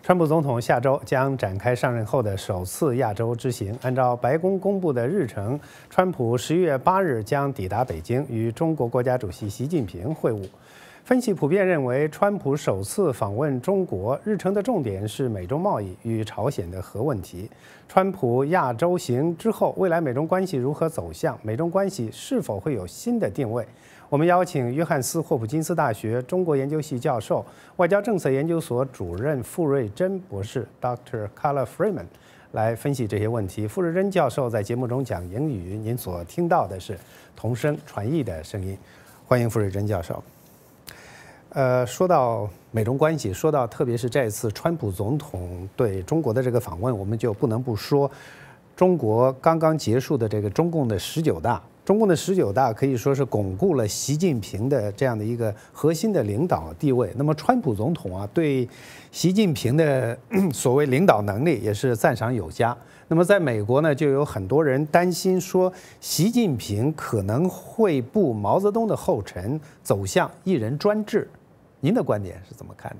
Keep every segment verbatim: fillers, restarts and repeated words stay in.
川普总统下周将展开上任后的首次亚洲之行。按照白宫公布的日程，川普十一月八日将抵达北京，与中国国家主席习近平会晤。分析普遍认为，川普首次访问中国，日程的重点是美中贸易与朝鲜的核问题。川普亚洲行之后，未来美中关系如何走向？美中关系是否会有新的定位？我们邀请约翰斯霍普金斯大学中国研究系教授、外交政策研究所主任傅瑞珍博士 （Doctor Carla Freeman） 来分析这些问题。傅瑞珍教授在节目中讲英语，您所听到的是同声传译的声音。欢迎傅瑞珍教授。呃，说到美中关系，说到特别是这次川普总统对中国的这个访问，我们就不能不说中国刚刚结束的这个中共的十九大。中共的十九大可以说是巩固了习近平的这样的一个核心的领导地位。那么，川普总统啊，对习近平的所谓领导能力也是赞赏有加。那么，在美国呢，就有很多人担心说，习近平可能会步毛泽东的后尘，走向一人专制。您的观点是怎么看的？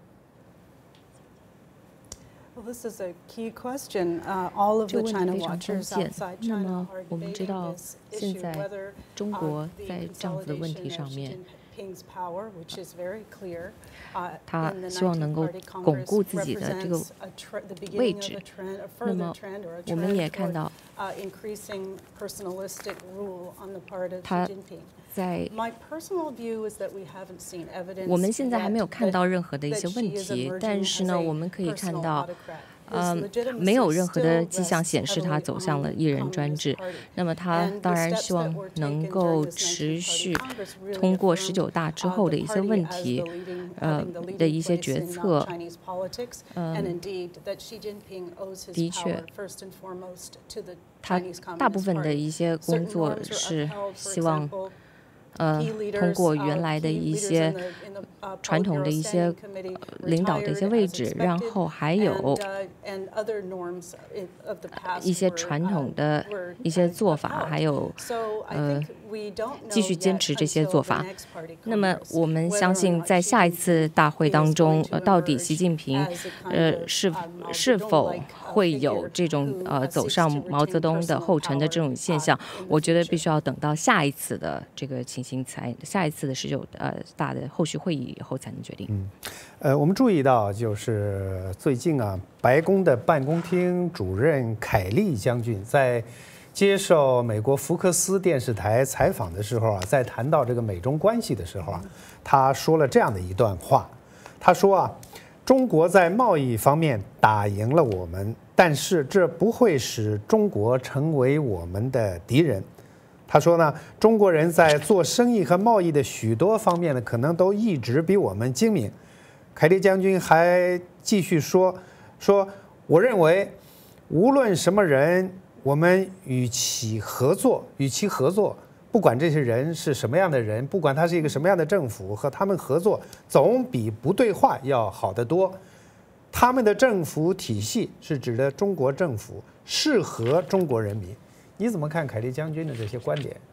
Well, this is a key question. Uh, all of 这 the 个问题 China 非常关 watchers 键。 outside 那 China 么 are 我们知 debating 道， this 现 issue 在 whether 中 uh, 国 the 在这样子的问题 consolidation 上 of 面， Xi Jinping's power, which is very clear, uh, 他 in the 希望能够 nineteenth Party 巩固 Congress 自己的这个 represents a tre- the 位 beginning 置 of a trend, a 那 further 么 trend or a 我们也 trend 看 toward 到， uh, increasing personalistic rule on the part of 他 Xi Jinping. 在 My personal view is that we haven't seen evidence 我们现在还没有 that- 看到 that- 任何的一 that 些 Xi 问 is 题， emerging 但是 as 呢， a 我们可以看 personal 到， autocrat. 呃 His legitimacy 没有任何的 still 迹象 rests 显示他 heavily 走向 on 了 the 一人专 Communist 制。 Party. 那么他 And 当 the 然 steps 希 that 望 were 能 taken 够 during this 持 nineteenth 续 Party Congress really 通过十 affirmed, 九大之 uh, 后 the 的一些 party 问 as 题， the leading- 呃 having the leading 的一些 place 决 in, uh, 策。 Chinese politics, and indeed that Xi Jinping owes his 的确 power first and foremost to the 他 Chinese 大部 Communist 分的 Party. 一些工 Certain 作 norms are 是 upheld, for 希望 example, 呃 key 通 leaders, 过 uh, 原来的 key 一 leaders 些 in the- in the, uh, 传统的一些 Politburo Standing Committee 领导的一些 retired 位 as 置， expected, 然后还有 and, uh, and other norms of the past 一些 were, 传 uh, 统的 were, 一些 uh, 做法， upheld. 还有 So I 呃 think we don't 继 know 续坚 yet 持这些 until 做 the 法。 next party 那么 Congress 我们 whether 相 or 信， not 在 Xi 下一次 Jinping 大会 is 当 going 中， to 呃，到底 emerge 习近平 as a kind 呃 of, 是 uh, 是否 Mao Zedong-like, uh, 会有 figure 这种 who, 呃 uh, 走 seeks 上 to 毛泽 retain 东的 personal 后尘的这 power, 种现 uh, 象？ in 我 the 觉得 future. 必须要等到下一次的这个情形才，下一次的十九呃大的后续会议以后才能决定。 嗯，呃，我们注意到，就是最近啊，白宫的办公厅主任凯利将军在接受美国福克斯电视台采访的时候啊，在谈到这个美中关系的时候啊，他说了这样的一段话，他说啊，中国在贸易方面打赢了我们，但是这不会使中国成为我们的敌人。他说呢，中国人在做生意和贸易的许多方面呢，可能都一直比我们精明。凯利将军还继续说，说我认为，无论什么人，我们与其合作，与其合作，不管这些人是什么样的人，不管他是一个什么样的政府，和他们合作，总比不对话要好得多。他们的政府体系是指的中国政府，适合中国人民。你怎么看凯利将军的这些观点？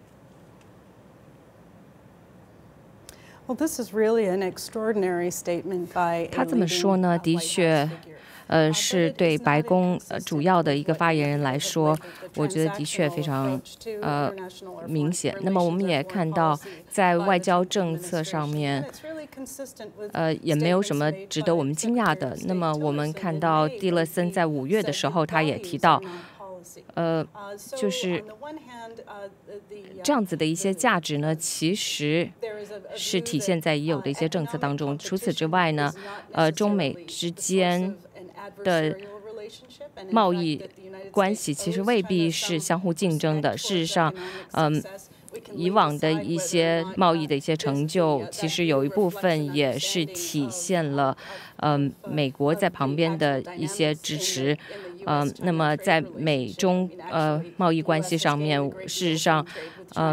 Well, this is really an extraordinary statement by 他 a 这么 leading, 说呢， uh, 的 White 确 House figure. 呃，是对白宫呃主要的一个发言人来说，我觉得的确非常呃明显。那么我们也看到，在外交政策上面，呃，也没有什么值得我们惊讶的。那么我们看到蒂勒森在五月的时候，他也提到，呃，就是这样子的一些价值呢，其实是体现在已有的一些政策当中。除此之外呢，呃，中美之间的贸易关系其实未必是相互竞争的。事实上，嗯、以往的一些贸易的一些成就，其实有一部分也是体现了，嗯、呃，美国在旁边的一些支持。嗯、呃，那么在美中呃贸易关系上面，事实上，嗯、呃，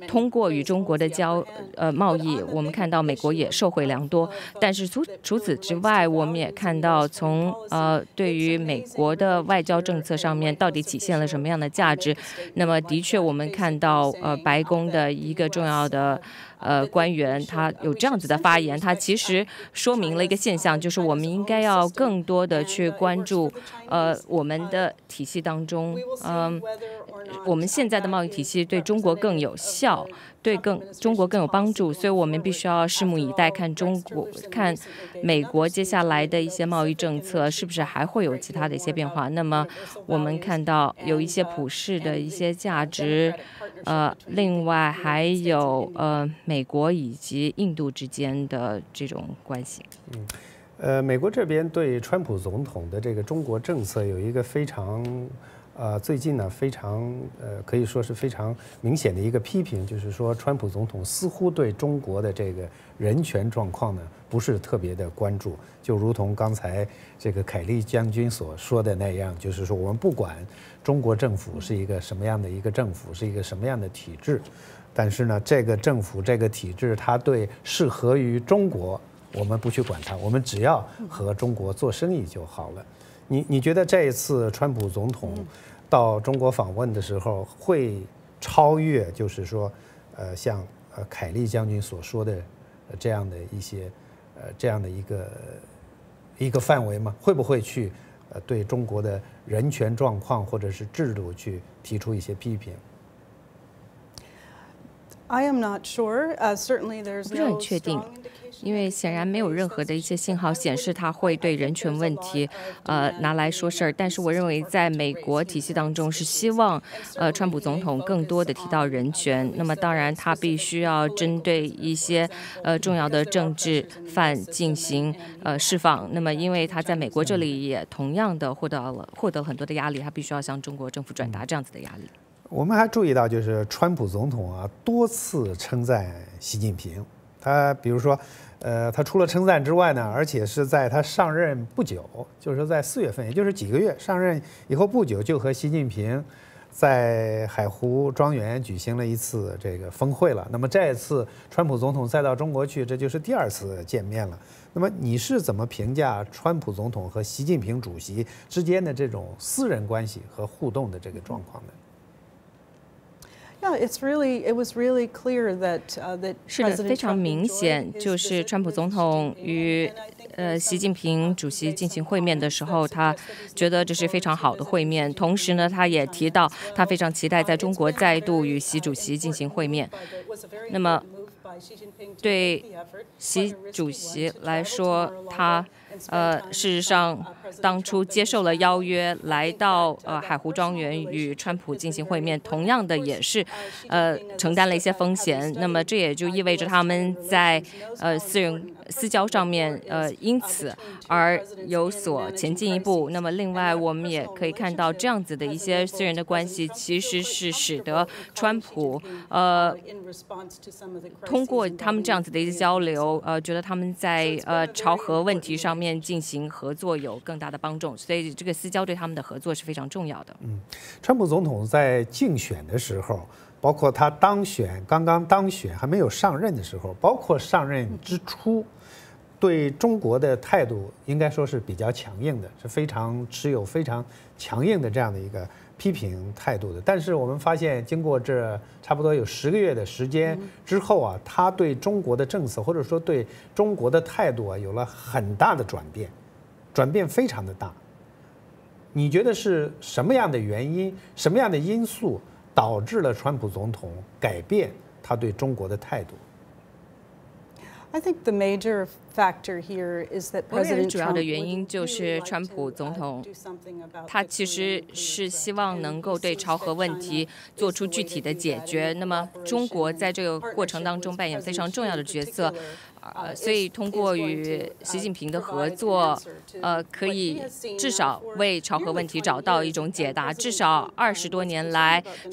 通过与中国的交呃贸易，我们看到美国也受惠良多。但是除除此之外，我们也看到从呃对于美国的外交政策上面到底体现了什么样的价值。那么的确，我们看到呃白宫的一个重要的呃官员，他有这样子的发言，他其实说明了一个现象，就是我们应该要更多的去关注呃我们的体系当中，嗯、呃，我们现在的贸易体系对中国更有效，对更中国更有帮助，所以我们必须要拭目以待，看中国看美国接下来的一些贸易政策是不是还会有其他的一些变化。那么我们看到有一些普世的一些价值，呃，另外还有呃美国以及印度之间的这种关系。 嗯，呃，美国这边对川普总统的这个中国政策有一个非常。呃，最近呢，非常呃，可以说是非常明显的一个批评，就是说，川普总统似乎对中国的这个人权状况呢，不是特别的关注，就如同刚才这个凯利将军所说的那样，就是说，我们不管中国政府是一个什么样的一个政府，是一个什么样的体制，但是呢，这个政府这个体制，它对适合于中国，我们不去管它，我们只要和中国做生意就好了。你你觉得这一次川普总统到中国访问的时候，会超越就是说，呃，像呃凯利将军所说的、呃、这样的一些呃这样的一个一个范围吗？会不会去呃对中国的人权状况或者是制度去提出一些批评？ I am not sure. Uh, certainly, there's 不是很 no 确定 strong indication. 因为显然没有任何的一些信号显示他会对人权问题，呃，拿来说事儿。但是我认为，在美国体系当中，是希望，呃，川普总统更多的提到人权。那么，当然他必须要针对一些呃重要的政治犯进行呃释放。那么，因为他在美国这里也同样的获得了获得很多的压力，他必须要向中国政府转达这样子的压力。 我们还注意到，就是川普总统啊多次称赞习近平。他比如说，呃，他除了称赞之外呢，而且是在他上任不久，就是在四月份，也就是几个月上任以后不久，就和习近平在海湖庄园举行了一次这个峰会了。那么这一次川普总统再到中国去，这就是第二次见面了。那么你是怎么评价川普总统和习近平主席之间的这种私人关系和互动的这个状况呢？ Yeah, it's really, it was really clear that uh, that 是的， President 非常 Trump 明 enjoyed 显， his 就是 visit 川普 with 总 Xi 统 Jinping, 与 and I think 呃 that 习 uh, 近 he 平 made 主席 some 进行会面的时 comments 候， that 他 suggest that he's 觉得 looking 这是非 forward 常 to 好的会 visiting 面。 Xi 同时呢， Jinping 他也 sometime 提到 as 他 well. 非常期待 Uh, 在中 it's 国 been a 再度 very, 与习 uh, 主席进行 important 会 move 面。 by the- was a very 那么 important move by Xi Jinping to 对 make the effort, 习 quite a risky 主 one, 席 to 来 travel to 说， Mar-a-Lago 他 and spend 呃 time 事实 with, 上 uh, President 当初 Trump and 接 his 受了邀 family. 约， I 来 think 到 that, uh, 呃 that 海湖庄 personal 园与 relationship 川普 has 进 been 行会 very 面， important. 同样 Of 的 course, 也是 uh, Xi 呃 Jinping, as 承 a 担了一 stu- 些 uh, 风 having 险。那么 studied, 这也就 uh, 意味着 U S 他们 China 在 relations, knows 呃 how 私人 important a 私交 personal 上面 rapport 呃 is, 因 uh, 此 between two 而 presidents 有 in 所前 managing 进一步。 那 crises. 么另 And 外， that 我们也 personal 可以看到 relationship 这样子的一 has 些私人 enabled 的关 President 系， Trump to 其 feel 实 quite 是使 comfortable 得 in 川 calling Xi 普 Jinping, 呃 uh, in response to some of the 通 crises 过他们这样 involving 子的一些 the 交 Korean 流， Peninsula. 呃，觉得他们 So 在 it's been 呃 a 朝 very 核问 important 题上面 relationship. 进行合作有更大的帮助，所以这个私交对他们的合作是非常重要的。 嗯，川普总统在竞选的时候，包括他当选、刚刚当选还没有上任的时候，包括上任之初，对中国的态度应该说是比较强硬的，是非常持有非常强硬的这样的一个批评态度的。但是我们发现，经过这差不多有十个月的时间之后啊，他对中国的政策或者说对中国的态度啊，有了很大的转变，转变非常的大。你觉得是什么样的原因、什么样的因素导致了川普总统改变他对中国的态度？ I think the major factor here is that 我认为 President 主要的 Trump 原因 would 就 really 是 like 川 to, 普 uh, 总统 do something about 他 the 其实 Korean 是 Peninsula. 希望 And 能 he 够对 sees 朝核 that 问 China 题 is 做 the 出 way 具 to 体的 do 解 that 决。 in 那么中 cooperation 国 and 在这个过程 partnership 当中 with 扮演非常 President 重要 Xi 的 in 角色， particular, 呃， uh, 所以 is- 通 is 过 going 与 to, 习 uh, 近平的 provide 合 an 作， answer to 呃，可 what he 以 has seen 至 now 少 for 为朝核 nearly 问题 twenty 找到一 years. 种 And 解答。 President 至少 Trump, 二 uh, 十多 was 年 concerned 来， about the 朝 North Korean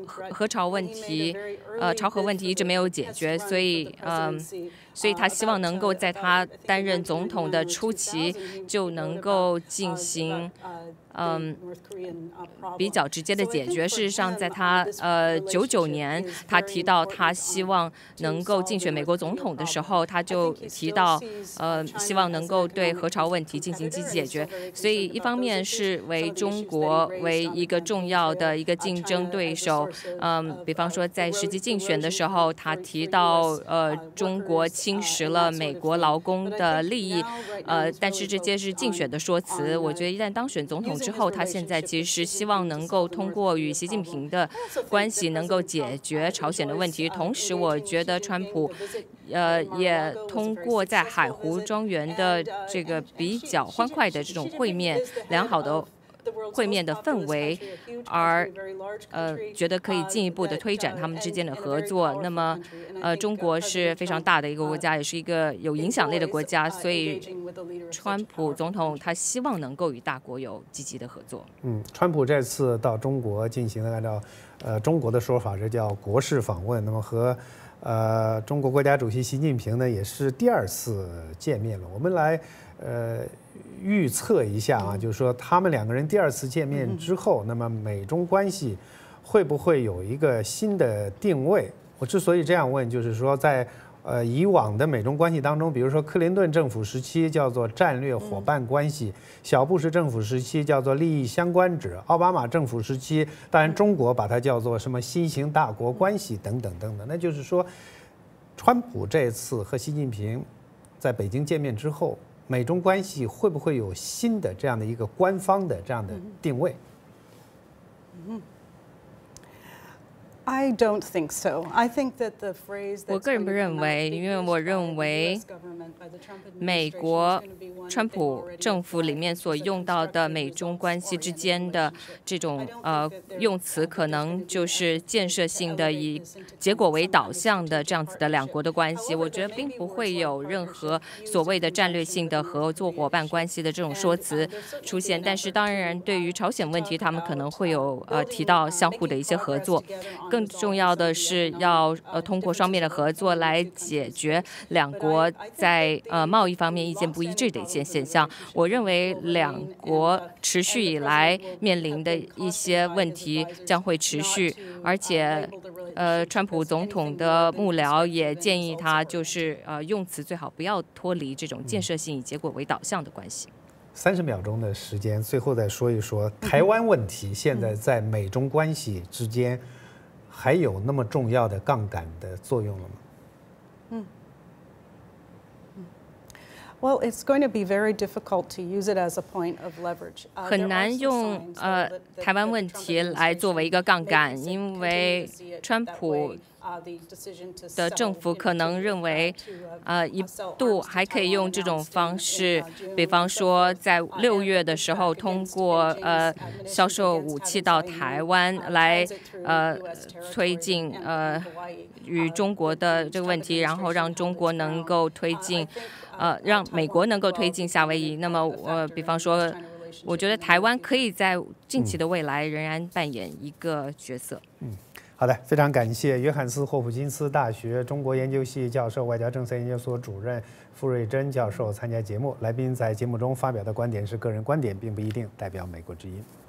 核核朝问题，呃，朝核问题一直没有解决，所以，嗯，所以他希望能够在他担任总统的初期就能够进行。嗯，比较直接的解决。事实上，在他呃九九年，他提到他希望能够竞选美国总统的时候，他就提到呃希望能够对核朝问题进行积极解决。所以，一方面是为中国为一个重要的一个竞争对手，嗯，比方说在实际竞选的时候，他提到呃中国侵蚀了美国劳工的利益，呃，但是这些是竞选的说辞。我觉得一旦当选总统之后，他现在其实希望能够通过与习近平的关系能够解决朝鲜的问题。同时，我觉得川普，呃，也通过在海湖庄园的这个比较欢快的这种会面，良好的会面的氛围，而呃觉得可以进一步的推展他们之间的合作。那么，呃，中国是非常大的一个国家，也是一个有影响力的国家，所以川普总统他希望能够与大国有积极的合作。 嗯，川普这次到中国进行了按照呃中国的说法，这叫国事访问。那么和呃中国国家主席习近平呢也是第二次见面了。我们来呃。预测一下啊，就是说他们两个人第二次见面之后，那么美中关系会不会有一个新的定位？我之所以这样问，就是说在呃以往的美中关系当中，比如说克林顿政府时期叫做战略伙伴关系，小布什政府时期叫做利益相关者，奥巴马政府时期，当然中国把它叫做什么新型大国关系等等等等。那就是说，川普这次和习近平在北京见面之后，美中关系会不会有新的这样的一个官方的这样的定位？ 嗯 I don't think so. I think that the phrase 我个人不认为，因为我认为美国川普政府里面所用到的美中关系之间的这种呃用词，可能就是建设性的、以结果为导向的这样子的两国的关系。我觉得并不会有任何所谓的战略性的合作伙伴关系的这种说辞出现。但是当然，对于朝鲜问题，他们可能会有呃提到相互的一些合作。更重要的是要呃通过双边的合作来解决两国在呃贸易方面意见不一致的一些现象。我认为两国持续以来面临的一些问题将会持续，而且呃川普总统的幕僚也建议他就是呃用词最好不要脱离这种建设性以结果为导向的关系。 三十秒钟的时间，最后再说一说台湾问题，现在在美中关系之间还有那么重要的杠杆的作用了吗？ 嗯。Well, it's going to be very difficult to use it as a point of leverage. 很难用呃台湾问题来作为一个杠杆，因为川普的政府可能认为，呃，一度还可以用这种方式，比方说在六月的时候通过呃销售武器到台湾来呃推进呃与中国的这个问题，然后让中国能够推进。呃，让美国能够推进夏威夷。那么，呃，比方说，我觉得台湾可以在近期的未来仍然扮演一个角色。 嗯，好的，非常感谢约翰斯霍普金斯大学中国研究系教授、外交政策研究所主任傅瑞珍教授参加节目。来宾在节目中发表的观点是个人观点，并不一定代表美国之音。